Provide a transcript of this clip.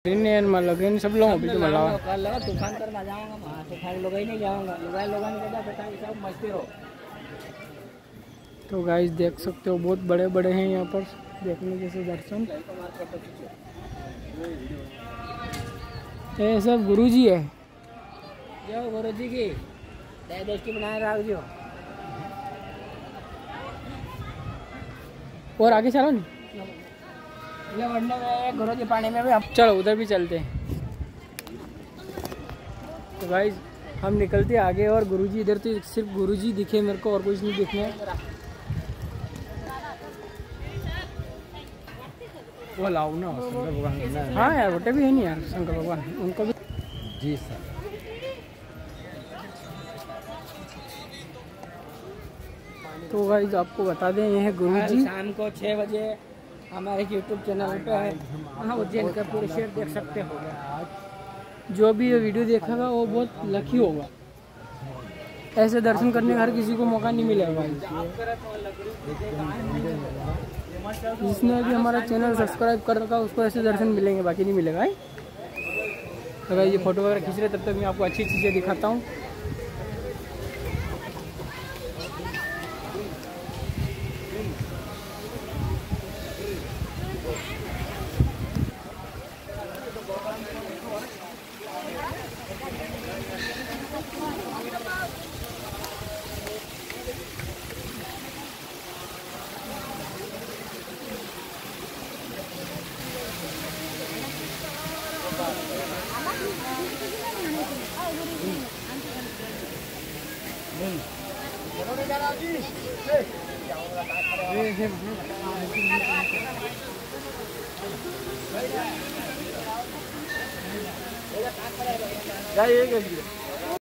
सब लोग अभी तो तूफान करना जाऊंगा वहाँ से खाली लोग ही नहीं जाऊंगा सब मस्ती रहो। तो गाइस देख सकते हो बहुत बड़े बड़े हैं यहाँ पर देखने जैसे दर्शन। ये सब गुरुजी है जो गुरुजी की दृष्टि बनाए रख जो। और आगे चलो नहीं गुरुजी पानी में भी चलो उधर भी चलते हैं। तो गाइस हम निकलते आगे और गुरुजी इधर तो सिर्फ गुरुजी दिखे मेरे को और कुछ नहीं दिखे। वो लाओ ना शंकर भगवान। हाँ यार वोटे भी है नहीं यार शंकर भगवान उनको भी। जी सर। तो गाइस आपको बता दें ये है गुरुजी। शाम को 6 बजे हमारे YouTube चैनल पे है उज्जैन का पूरे शेयर देख सकते हो। जो भी ये वीडियो देखेगा वो बहुत लकी होगा। ऐसे दर्शन करने का हर किसी को मौका नहीं मिलेगा। जिसने भी हमारा चैनल सब्सक्राइब कर रखा उसको ऐसे दर्शन मिलेंगे बाकी नहीं मिलेगा। तो भाई ये फोटो वगैरह खींच रहे तब तक मैं आपको अच्छी चीज़ें दिखाता हूँ। जाइए